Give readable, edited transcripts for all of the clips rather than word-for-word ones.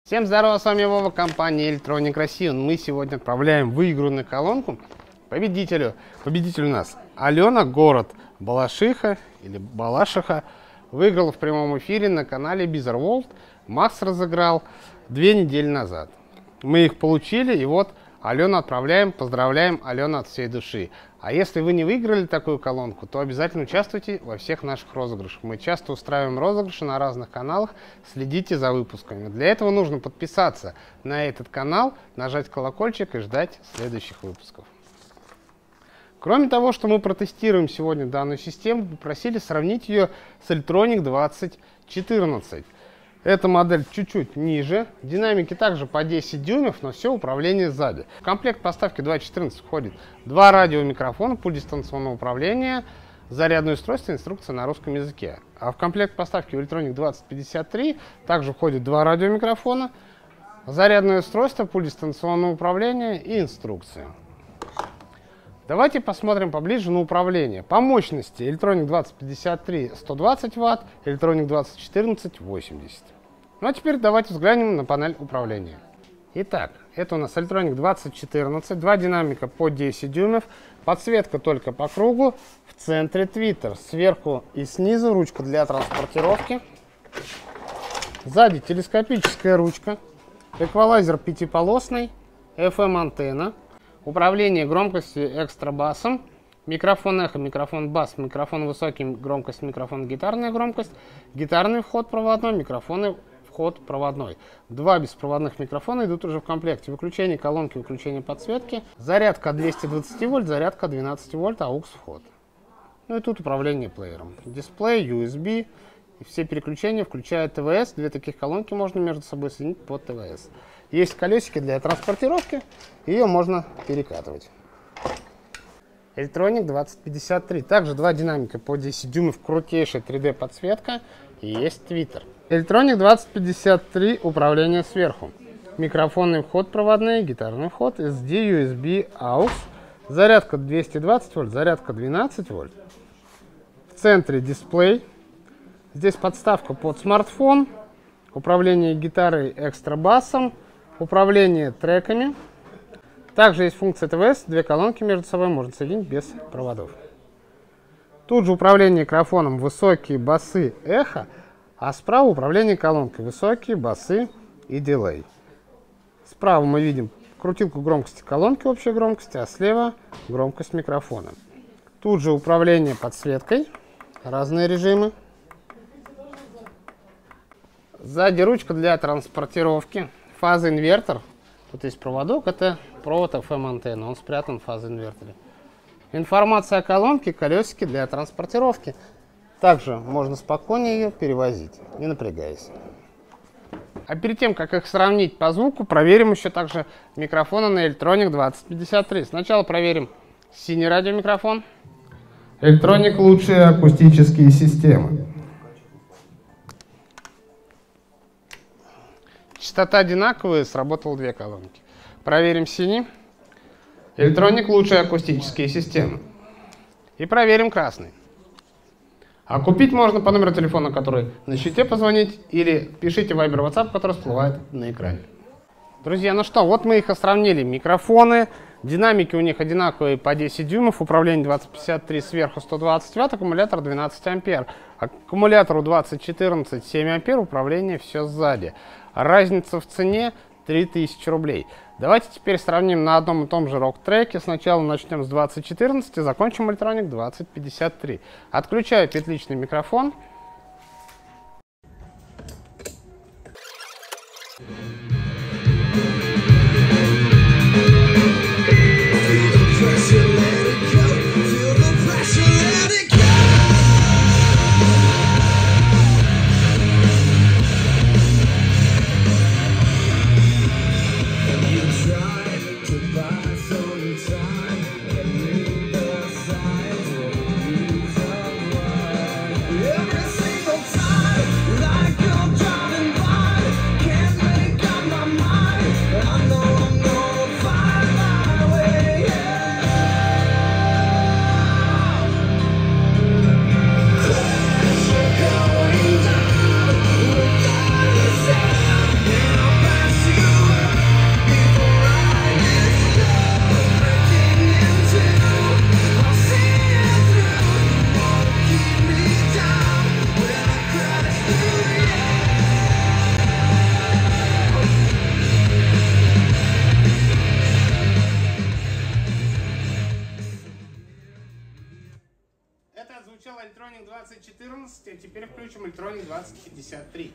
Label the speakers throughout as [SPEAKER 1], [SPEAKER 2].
[SPEAKER 1] Всем здорова, с вами Вова, компания Electronic Россия. Мы сегодня отправляем выигранную колонку победителю. Победитель у нас Алена, город Балашиха или Балашиха. Выиграла в прямом эфире на канале Bizarre World. Макс разыграл 2 недели назад. Мы их получили, и вот Алену отправляем. Поздравляем Алену от всей души. А если вы не выиграли такую колонку, то обязательно участвуйте во всех наших розыгрышах. Мы часто устраиваем розыгрыши на разных каналах. Следите за выпусками. Для этого нужно подписаться на этот канал, нажать колокольчик и ждать следующих выпусков. Кроме того, что мы протестируем сегодня данную систему, попросили сравнить ее с Electronic 2014. Эта модель чуть-чуть ниже, динамики также по 10 дюймов, но все управление сзади. В комплект поставки 2.14 входит 2 радиомикрофона, пульт дистанционного управления, зарядное устройство, инструкция на русском языке. А в комплект поставки в Electronic 2053 также входит 2 радиомикрофона, зарядное устройство, пульт дистанционного управления и инструкция. Давайте посмотрим поближе на управление. По мощности Electronic 2053 120 Вт, Electronic 2014 80. Ну а теперь давайте взглянем на панель управления. Итак, это у нас Electronic 2014, 2 динамика по 10 дюймов, подсветка только по кругу, в центре твиттер, сверху и снизу ручка для транспортировки, сзади телескопическая ручка, эквалайзер 5-полосный, FM-антенна, управление громкостью экстра-басом, микрофон эхо, микрофон бас, микрофон высокий громкость, микрофон гитарная громкость, гитарный вход проводной, микрофоны вход проводной. 2 беспроводных микрофона идут уже в комплекте. Выключение колонки, выключение подсветки, зарядка 220 вольт, зарядка 12 вольт, AUX вход. Ну и тут управление плеером. Дисплей, USB и все переключения, включая ТВС. 2 таких колонки можно между собой соединить под ТВС. Есть колесики для транспортировки, ее можно перекатывать. Electronic 2053. Также 2 динамика по 10 дюймов, крутейшая 3D подсветка и есть твиттер. Electronic 2053 управление сверху. Микрофонный вход проводной, гитарный вход, SD, USB, AUX. Зарядка 220 вольт, зарядка 12 вольт. В центре дисплей. Здесь подставка под смартфон. Управление гитарой экстра-басом. Управление треками. Также есть функция ТВС, 2 колонки между собой можно соединить без проводов. Тут же управление микрофоном, высокие басы, эхо, а справа управление колонкой, высокие басы и дилей. Справа мы видим крутилку громкости колонки, общей громкости, а слева громкость микрофона. Тут же управление подсветкой, разные режимы. Сзади ручка для транспортировки. Фазоинвертор. Тут есть проводок, это провод FM-антенны, он спрятан в фазоинверторе. Информация о колонке, колесики для транспортировки. Также можно спокойнее ее перевозить, не напрягаясь. А перед тем, как их сравнить по звуку, проверим еще также микрофоны на Electronic 2053. Сначала проверим синий радиомикрофон. Electronic лучшие акустические системы. Частота одинаковая, сработало 2 колонки. Проверим синий. Electronic лучшие акустические системы. И проверим красный. А купить можно по номеру телефона, который на щите, позвонить, или пишите Viber, WhatsApp, который всплывает на экране. Друзья, ну что, вот мы их и сравнили. Микрофоны, динамики у них одинаковые по 10 дюймов, управление 2053 сверху 120 Вт, аккумулятор 12 ампер. Аккумулятору 2014 7 ампер, управление все сзади. Разница в цене 3000 рублей. Давайте теперь сравним на одном и том же рок-треке. Сначала начнем с 2014 и закончим Electronic 2053. Отключаю петличный микрофон.
[SPEAKER 2] Every single time, like you're driving by, can't make out.
[SPEAKER 1] 2014, а теперь включим Electronic 2053.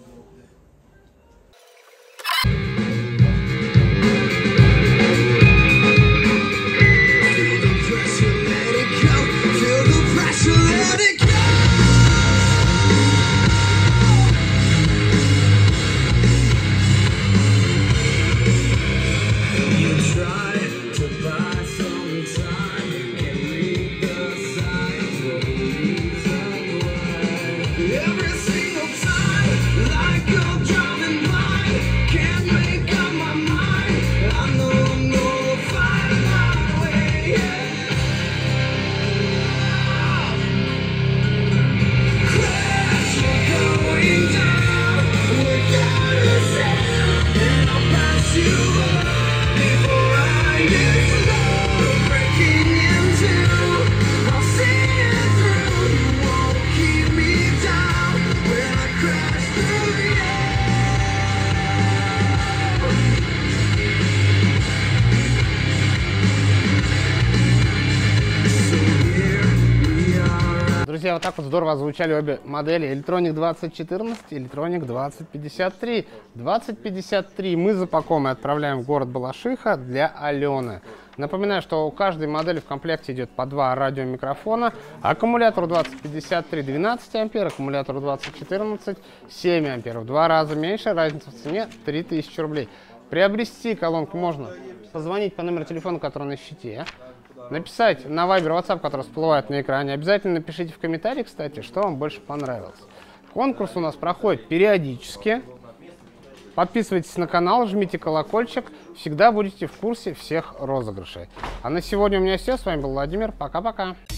[SPEAKER 1] Друзья, вот так вот здорово озвучали обе модели Electronic 2014 и Electronic 2053. 2053 мы запакуем и отправляем в город Балашиха для Алены. Напоминаю, что у каждой модели в комплекте идет по 2 радиомикрофона. Аккумулятор 2053 12 ампер, аккумулятор 2014 7 ампер. В 2 раза меньше, разница в цене 3000 рублей. Приобрести колонку можно позвонить по номеру телефона, который на щите. Написать на Viber, WhatsApp, который всплывает на экране. Обязательно напишите в комментарии, кстати, что вам больше понравилось. Конкурс у нас проходит периодически. Подписывайтесь на канал, жмите колокольчик. Всегда будете в курсе всех розыгрышей. А на сегодня у меня все. С вами был Владимир. Пока-пока.